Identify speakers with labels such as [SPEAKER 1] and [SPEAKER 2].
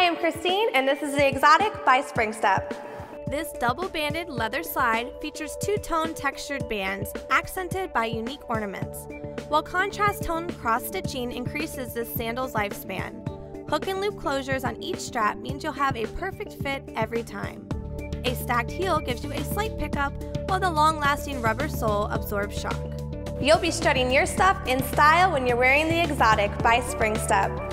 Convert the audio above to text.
[SPEAKER 1] I'm Christine, and this is the Exotic by SpringStep.
[SPEAKER 2] This double-banded leather slide features two-tone textured bands accented by unique ornaments, while contrast tone cross-stitching increases this sandal's lifespan. Hook and loop closures on each strap means you'll have a perfect fit every time. A stacked heel gives you a slight pickup, while the long-lasting rubber sole absorbs shock.
[SPEAKER 1] You'll be strutting your stuff in style when you're wearing the Exotic by SpringStep.